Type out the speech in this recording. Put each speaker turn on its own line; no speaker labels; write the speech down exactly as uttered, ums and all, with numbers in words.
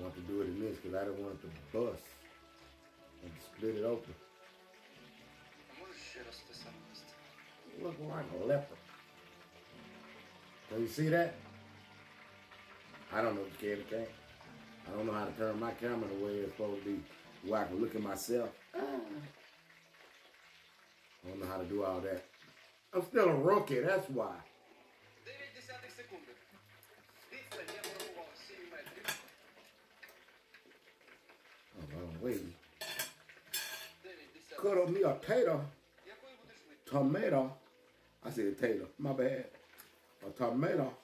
want to do it in this because I didn't want it to bust and split it open. You look like a leopard. Can you see that? I don't know if you can, okay? I don't know how to turn my camera the way it's supposed to be, where I can look at myself. Ah. I don't know how to do all that. I'm still a rookie, that's why. Oh, wait. Cut up me a tater. Tomato. I said tater. My bad. A tomato.